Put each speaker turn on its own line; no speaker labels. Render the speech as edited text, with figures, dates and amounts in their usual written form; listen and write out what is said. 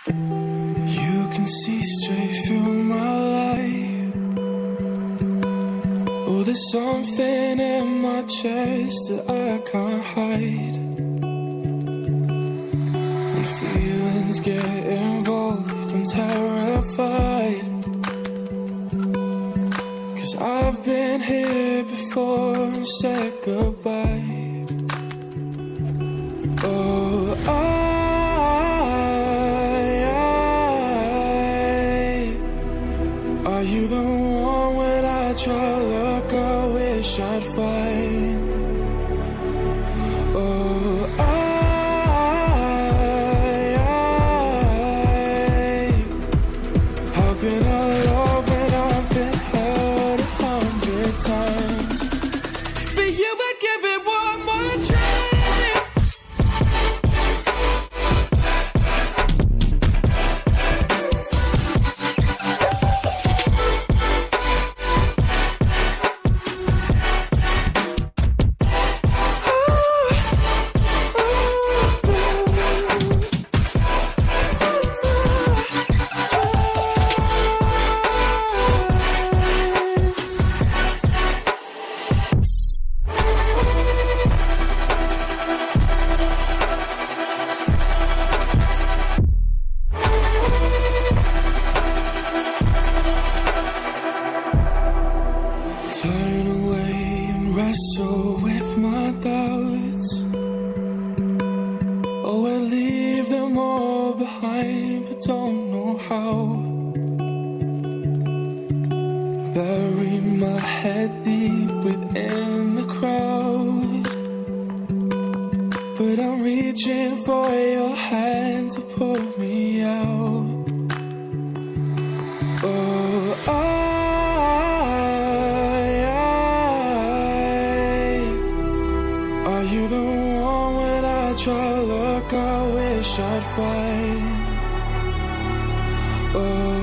You can see straight through my life. Oh, there's something in my chest that I can't hide. When feelings get involved, I'm terrified. 'Cause I've been here before and said goodbye. Oh, are you the one when I try to look, I wish I'd find? Oh, how can I love when I've been hurt 100 times? For you I'd give it one more try. Turn away and wrestle with my doubts. Oh, I leave them all behind, but don't know how. Bury my head deep within the crowd, but I'm reaching for your hand to pull me out. Oh, are you the one when I try to look, I wish I'd find? Oh,